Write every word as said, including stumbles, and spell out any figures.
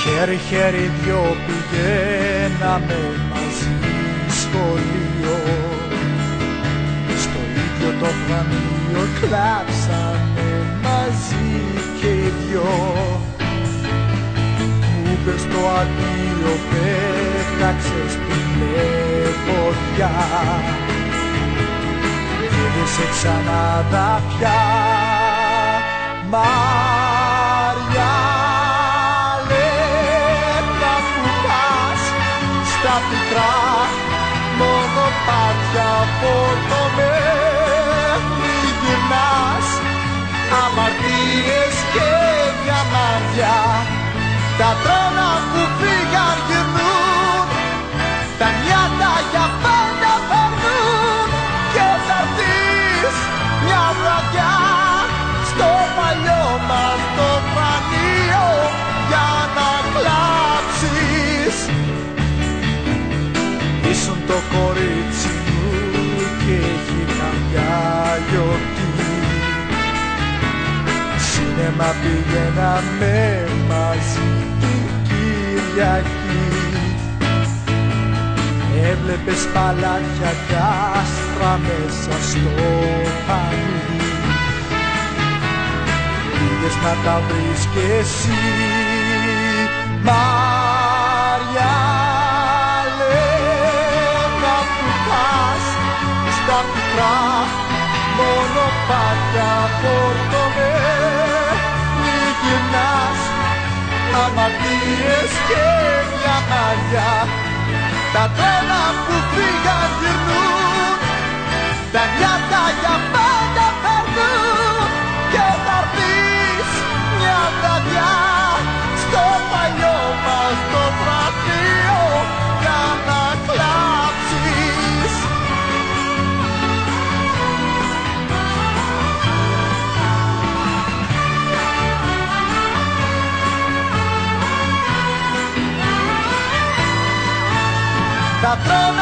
Χέρι-χέρι δυο πηγαίναμε μαζί σχολείο, στο ίδιο το φανείο κλάψαμε μαζί και οι δυο. Μου είπες το αντίο, πέταξες την λεποδιά και δεν σε ξαναδά πια, Μαριά. Τα πικρά μονοπάτια φορτωμένη γυρνάς, αμαρτίες και διαμάρια, τα τρόνα που φύγαν γυρνούν, τα νιάτα για πάντα περνούν και θα έρθεις μια βραδιά στο παλιό μας το φρανείο για να κλάψεις. Ήσουν το κορίτσι μου και έχει καμιά γιορτή, σινέμα πηγαίναμε μαζί την Κυριακή. Έβλεπες παλάτια κι άστρα μέσα στο πανί, πήγες να τα βρεις κι εσύ, Μαριά. Τα πικρά μονοπάτια φορτωμένη γυρνάς, αμαρτίες και μια μαριά, τα τρένα που φύγαν γυρνούν, τα νιάτα για πάντα περνούν και θα έρθεις μια βραδιά στο παλιό μας το βραδείο για να κλάψεις. Τα τρόνα